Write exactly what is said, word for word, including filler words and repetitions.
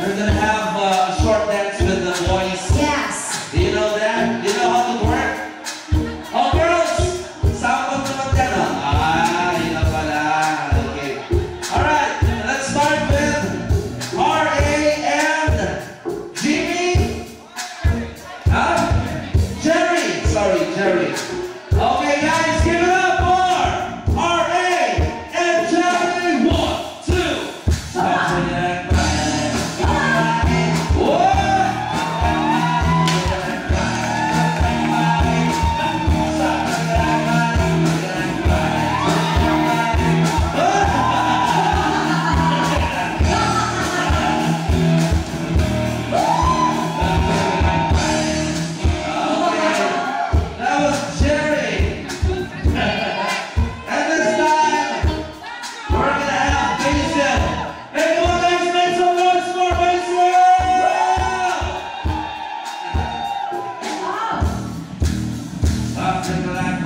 We're gonna have uh, a short dance with the boys. Yes. Do you know that? Do you know how to work? Oh, girls! Sama naman dyan, oh. Ah, yun na pala. Okay. Alright, let's start with R A and Jimmy. Huh? Jerry. Sorry, Jerry. Okay, guys, give it up for R A and Jerry. One, two. Something like something like